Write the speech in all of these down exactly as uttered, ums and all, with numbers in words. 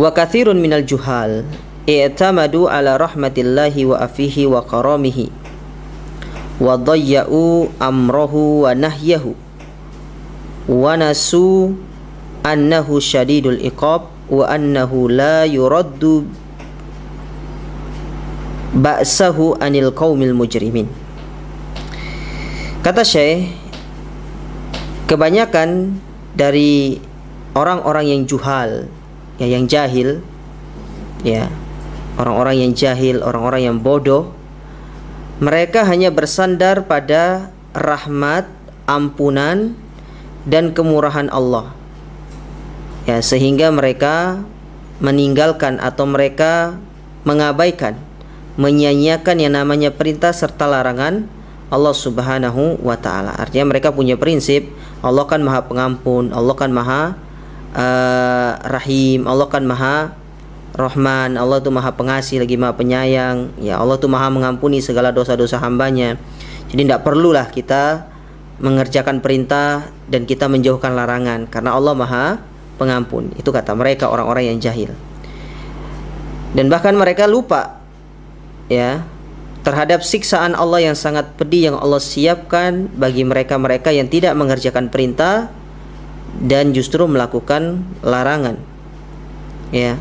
Wa katsirun minal juhal i'tamadu ala rahmatillahi wa afihi wa karamihi wa dhayya'u amrahu wa nahyahu wa nasu annahu syadidul iqab wa annahu la yuraddu ba'sahu anil qaumil mujrimin. Kata Syekh, kebanyakan dari orang-orang yang juhal, ya, yang jahil, ya, orang-orang yang jahil, orang-orang yang bodoh, mereka hanya bersandar pada rahmat, ampunan, dan kemurahan Allah, ya, sehingga mereka meninggalkan atau mereka mengabaikan, menyanyiakan yang namanya perintah serta larangan Allah Subhanahu wa ta'ala. Artinya mereka punya prinsip Allah kan maha pengampun, Allah kan maha uh, rahim, Allah kan maha rahman, Allah itu maha pengasih lagi maha penyayang, ya, Allah itu maha mengampuni segala dosa-dosa hambanya. Jadi tidak perlulah kita mengerjakan perintah dan kita menjauhkan larangan, karena Allah maha pengampun. Itu kata mereka, orang-orang yang jahil. Dan bahkan mereka lupa, ya, terhadap siksaan Allah yang sangat pedih yang Allah siapkan bagi mereka-mereka yang tidak mengerjakan perintah dan justru melakukan larangan, ya.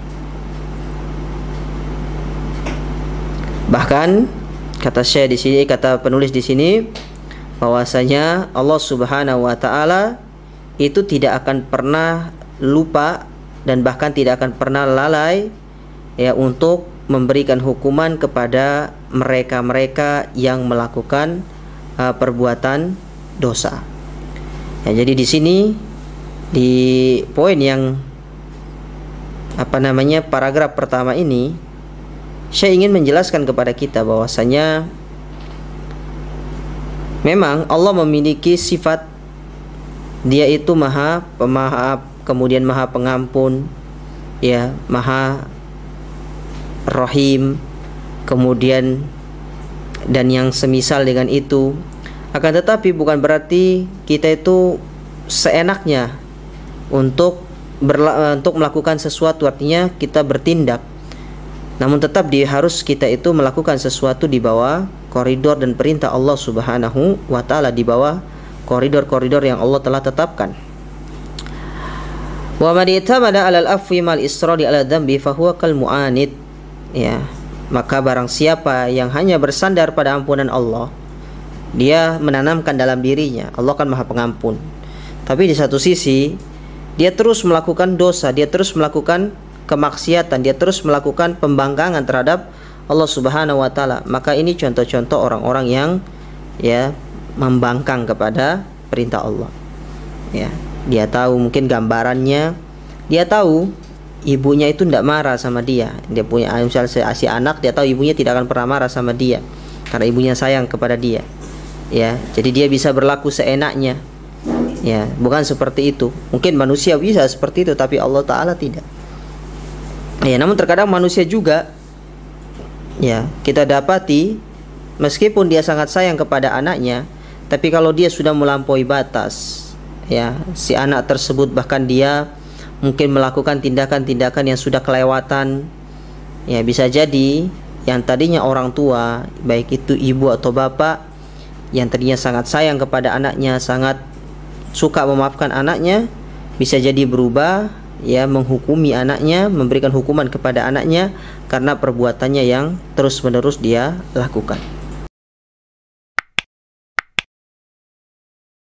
Bahkan kata Syekh di sini, kata penulis di sini, bahwasanya Allah Subhanahu wa ta'ala itu tidak akan pernah lupa dan bahkan tidak akan pernah lalai, ya, untuk memberikan hukuman kepada mereka-mereka yang melakukan uh, perbuatan dosa. Ya, jadi di sini di poin yang apa namanya paragraf pertama ini, saya ingin menjelaskan kepada kita bahwasanya memang Allah memiliki sifat Dia itu maha pemaaf, kemudian maha pengampun, ya, maha rahim, kemudian dan yang semisal dengan itu. Akan tetapi bukan berarti kita itu seenaknya untuk berla untuk melakukan sesuatu, artinya kita bertindak, namun tetap dia harus kita itu melakukan sesuatu di bawah koridor dan perintah Allah Subhanahu wa ta'ala, di bawah koridor-koridor yang Allah telah tetapkan. Wa man itamada 'alal afwi mal israri 'ala dzambi fa huwa kal mu'anid, ya, maka barang siapa yang hanya bersandar pada ampunan Allah, dia menanamkan dalam dirinya Allah kan maha pengampun, tapi di satu sisi dia terus melakukan dosa, dia terus melakukan kemaksiatan, dia terus melakukan pembangkangan terhadap Allah Subhanahu wa ta'ala, maka ini contoh-contoh orang-orang yang, ya, membangkang kepada perintah Allah, ya. Dia tahu mungkin gambarannya, dia tahu ibunya itu tidak marah sama dia, dia punya misalnya si anak, dia tahu ibunya tidak akan pernah marah sama dia karena ibunya sayang kepada dia, ya. Jadi dia bisa berlaku seenaknya, ya, bukan seperti itu. Mungkin manusia bisa seperti itu, tapi Allah Ta'ala tidak, ya. Namun terkadang manusia juga, ya, kita dapati meskipun dia sangat sayang kepada anaknya, tapi kalau dia sudah melampaui batas, ya, si anak tersebut bahkan dia mungkin melakukan tindakan-tindakan yang sudah kelewatan, ya, bisa jadi yang tadinya orang tua, baik itu ibu atau bapak, yang tadinya sangat sayang kepada anaknya, sangat suka memaafkan anaknya, bisa jadi berubah, ya, menghukumi anaknya, memberikan hukuman kepada anaknya karena perbuatannya yang terus-menerus dia lakukan.